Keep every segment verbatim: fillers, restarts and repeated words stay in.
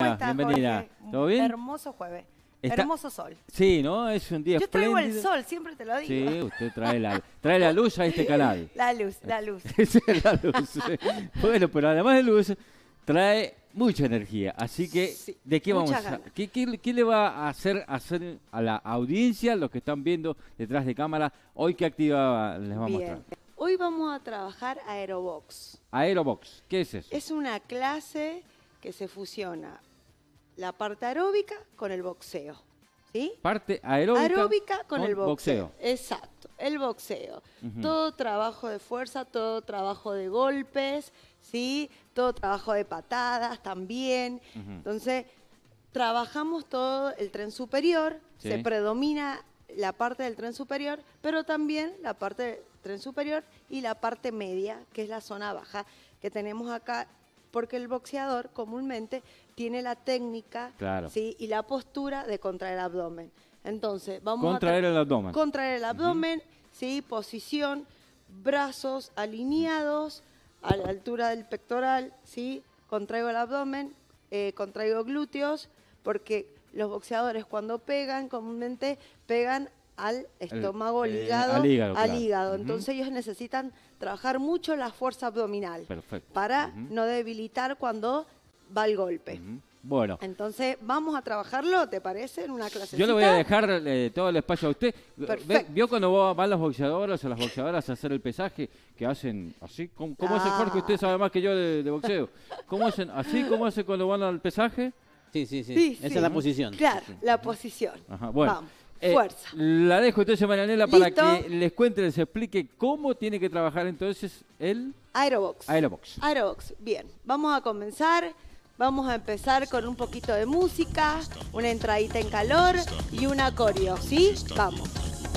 estás, bienvenida. Jorge? ¿Todo bien? Hermoso jueves. Está... Hermoso sol. Sí, ¿no? Es un día Yo traigo espléndido. el sol, siempre te lo digo. Sí, usted trae la, trae la luz a este canal. La luz, la luz. Esa es la luz. Bueno, pero además de luz, trae mucha energía. Así que, Sí, ¿de qué vamos muchas a...? ganas. ¿Qué, qué, qué le va a hacer, hacer a la audiencia, los que están viendo detrás de cámara, hoy qué actividad les va a Bien. mostrar? Hoy vamos a trabajar Aerobox. Aerobox, ¿qué es eso? Es una clase que se fusiona la parte aeróbica con el boxeo. ¿Sí? Parte aeróbica, Aeróbica con, con el boxeo. boxeo. Exacto, el boxeo. Ujú. Todo trabajo de fuerza, todo trabajo de golpes, ¿sí? Todo trabajo de patadas también. Ujú. Entonces, trabajamos todo el tren superior, Sí. se predomina la parte del tren superior, pero también la parte del tren superior y la parte media, que es la zona baja que tenemos acá, porque el boxeador comúnmente tiene la técnica, Claro. ¿sí? Y la postura de contraer el abdomen. Entonces, vamos Contraer a el abdomen. contraer el abdomen, ¿sí? Posición, brazos alineados a la altura del pectoral, ¿sí? Contraigo el abdomen, eh, contraigo glúteos, porque los boxeadores cuando pegan, comúnmente pegan al estómago, eh, hígado, al hígado, al claro. hígado. Ujú. Entonces ellos necesitan trabajar mucho la fuerza abdominal Perfecto. para Ujú. no debilitar cuando va el golpe. Ujú. Bueno, Entonces, vamos a trabajarlo, ¿te parece? En una clase. yo le voy a dejar eh, todo el espacio a usted. Ve- Perfecto. ¿Vio cuando va- van los boxeadores o las boxeadoras a hacer el pesaje que hacen así? ¿Cómo, cómo hace Ah. Jorge? Usted sabe más que yo de, de boxeo. ¿Cómo hacen así? ¿Cómo hace cuando van al pesaje? Sí, sí, sí. Sí, Esa sí. es la posición. Claro, la posición. Ajá, bueno. Vamos, Eh, fuerza. La dejo entonces, Marianela, para ¿Listo? que les cuente, les explique cómo tiene que trabajar entonces el Aerobox. Aerobox. Aerobox. Bien, vamos a comenzar. Vamos a empezar con un poquito de música, una entradita en calor y un acorio, ¿sí? Vamos.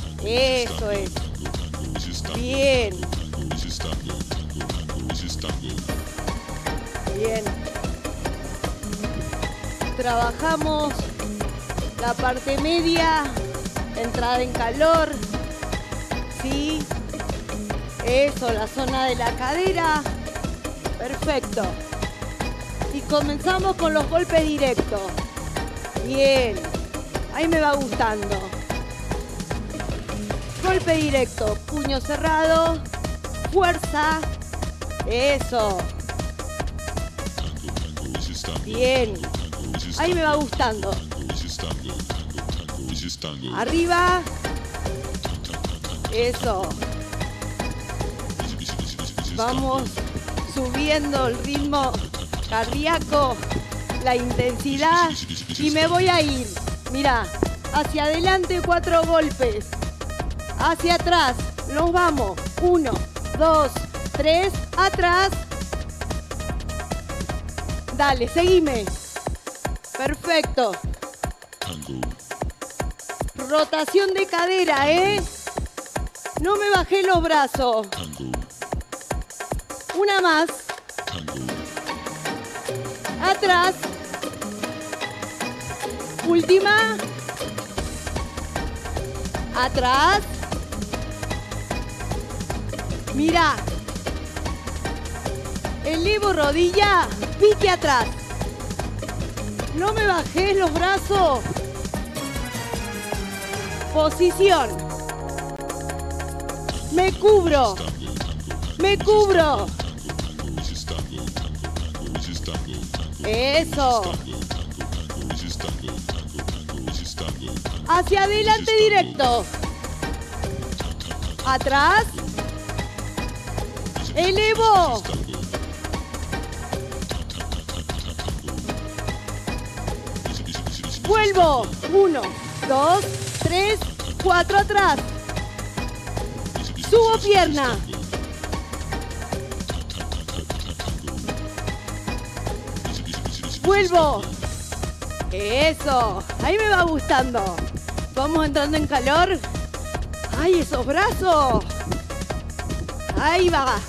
Eso es. Bien. Bien. Trabajamos la parte media, entrada en calor, ¿sí? Eso, la zona de la cadera. Perfecto. Y comenzamos con los golpes directos. Bien. Ahí me va gustando. Golpe directo, puño cerrado, fuerza. Eso. Bien. Ahí me va gustando. Arriba. Eso. Vamos subiendo el ritmo cardíaco, la intensidad y me voy a ir. Mira, hacia adelante cuatro golpes. Hacia atrás. Nos vamos. Uno, dos, tres. Atrás. Dale, seguime. Perfecto. Rotación de cadera, ¿eh? No me bajé los brazos. Una más. Atrás. Última. Atrás. Mira. Elevo rodilla, pique atrás. No me bajé los brazos. Posición. Me cubro. Me cubro. Eso. Hacia adelante directo. Atrás. Elevo. Vuelvo. Uno, dos, tres, cuatro atrás. Subo pierna. Vuelvo. Eso. Ahí me va gustando. Vamos entrando en calor. ¡Ay, esos brazos! Ahí va.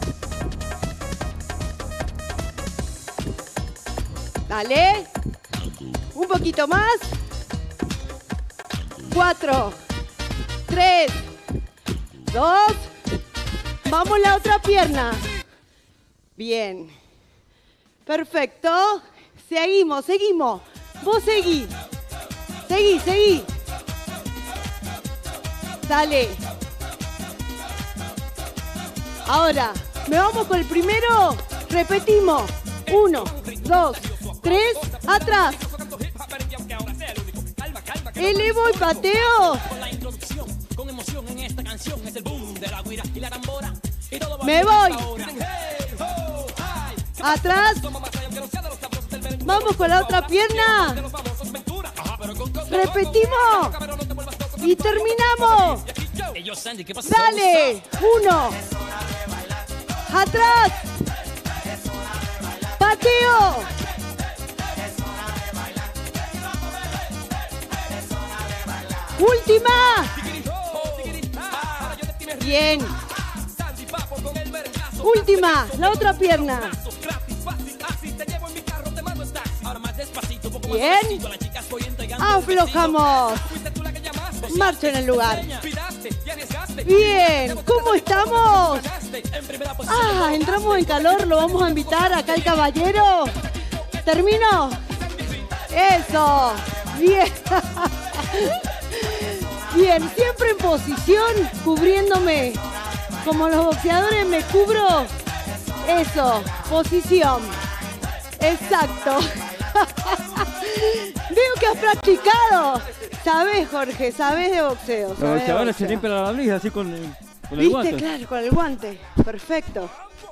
Dale. Un poquito más. Cuatro. Tres. Dos. Vamos la otra pierna. Bien. Perfecto. Seguimos, seguimos. Vos seguí. Seguí, seguí. Dale. Ahora, me vamos con el primero. Repetimos. Uno, dos, tres, atrás. Elevo y pateo. Me voy. Atrás. Vamos con la otra pierna. Repetimos. Y terminamos. Dale. Uno. Atrás. Pateo. Última. Bien. Última, la otra pierna. Bien. Aflojamos. Marcha en el lugar. Bien, ¿cómo estamos? Ah, entramos en calor, lo vamos a invitar acá al caballero. ¿Termino? Eso. Bien. Bien, siempre en posición, cubriéndome. Como los boxeadores me cubro. Eso, posición. Exacto. Veo que has practicado. Sabés, Jorge, sabés de boxeo. Los sabés de boxeadores se boxeo. limpian la nariz así con, con el ¿Viste? guante. Claro, con el guante. Perfecto.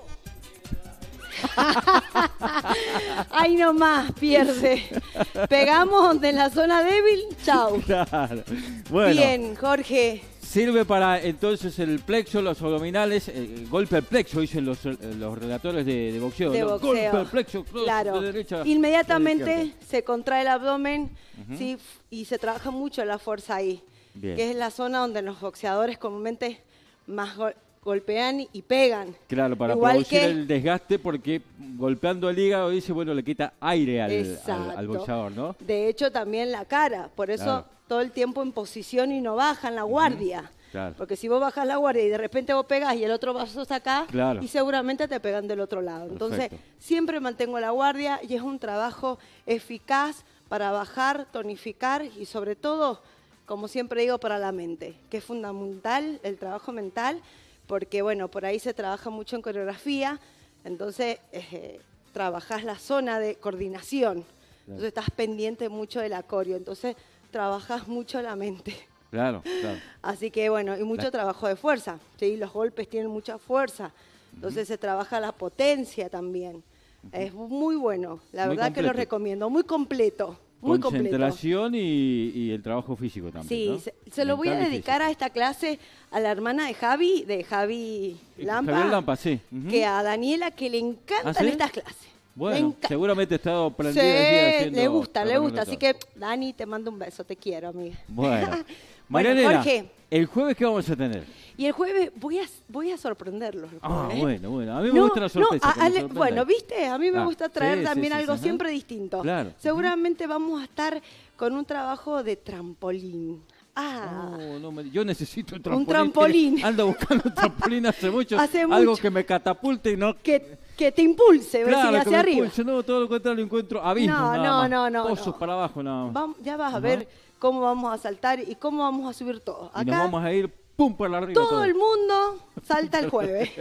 Ahí nomás, pierde. Pegamos donde en la zona débil, chau. Claro. Bueno, Bien, Jorge. sirve para entonces el plexo, los abdominales, el golpe al plexo, dicen los, los relatores de, de boxeo. De ¿no? boxeo. Golpe al plexo, cross, Claro. de derecha. Inmediatamente de izquierda. se contrae el abdomen, Ujú. ¿sí? Y se trabaja mucho la fuerza ahí. Bien. Que es la zona donde los boxeadores comúnmente más go- golpean y pegan. Claro, para Igual producir que- el desgaste, porque golpeando el hígado dice, bueno, le quita aire al, al, Exacto. al boxeador, ¿no? De hecho, también la cara. Por eso Claro. todo el tiempo en posición y no bajan la guardia. Claro. Porque si vos bajas la guardia y de repente vos pegas y el otro vaso está acá, Claro. y seguramente te pegan del otro lado. Entonces, Perfecto. siempre mantengo la guardia y es un trabajo eficaz para bajar, tonificar y sobre todo, como siempre digo, para la mente, que es fundamental el trabajo mental, porque bueno, por ahí se trabaja mucho en coreografía, entonces eh, trabajás la zona de coordinación, entonces estás pendiente mucho del acorio, entonces trabajas mucho la mente. Claro, claro. Así que bueno, y mucho La- trabajo de fuerza, ¿sí? Los golpes tienen mucha fuerza, entonces se trabaja la potencia también. Es muy bueno, la Muy verdad que lo completo. recomiendo, muy completo, muy completo. Concentración y, y el trabajo físico también, Sí, ¿no? se, se lo voy a Mental y dedicar físico. a esta clase a la hermana de Javi, de Javi Lampa, Javier Lampa, sí. Ujú. que a Daniela que le encantan ¿Ah, sí? estas clases. Le Bueno, enca- seguramente he estado Sí, prendido allí haciendo le gusta, le algún gusta. Así relator. que, Dani, te mando un beso, te quiero, amiga. Bueno. Bueno, Marianela, Jorge. ¿el jueves qué vamos a tener? Y el jueves voy a, voy a sorprenderlos. el Ah, jueves, ¿eh? bueno, bueno. A mí me No, gusta la sorpresa. no, que a- me ale- sorprenda. bueno, viste, a mí me Ah, gusta traer sí, también sí, sí, algo sí, siempre ajá. distinto. Claro. Seguramente vamos a estar con un trabajo de trampolín. Ah, No, no me- yo necesito un Un trampolín. trampolín. Ando buscando un trampolín hace mucho. Hace algo mucho. que me catapulte y no... que, que te impulse, ves, Claro, y que hacia me arriba. impulse. No, todo lo contrario, encuentro abismos No, nada no, más. no, no, Pozos no. para abajo nada más. Vam- ya vas a Ajá. ver cómo vamos a saltar y cómo vamos a subir todo. Y nos Acá vamos a ir pum por arriba todo, todo. el mundo salta el jueves.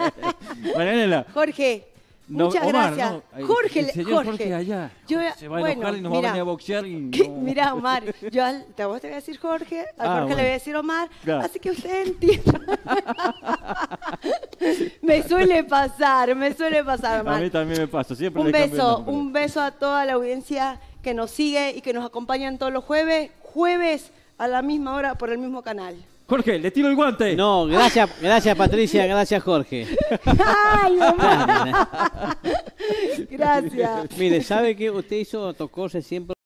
Marianela, Omar, no, muchas Omar, gracias. no, el- Jorge, el le- señor Jorge, Jorge allá yo- se va a bueno, enojar y nos va a mira, venir a boxear y que- no- Mira, Omar, yo al, te, a vos te voy a decir Jorge, a Ah, Jorge le bueno. voy a decir Omar, Claro. así que usted entienda. Me suele pasar, me suele pasar, A Omar. mí también me pasa, siempre Un le cambio el beso, nombre. un beso a toda la audiencia que nos sigue y que nos acompañan todos los jueves, jueves a la misma hora por el mismo canal. Jorge, le tiro el guante. No, gracias, gracias Patricia, gracias Jorge. ¡Ay, Omar! Gracias. Mire, ¿sabe qué? Usted hizo, tocó recién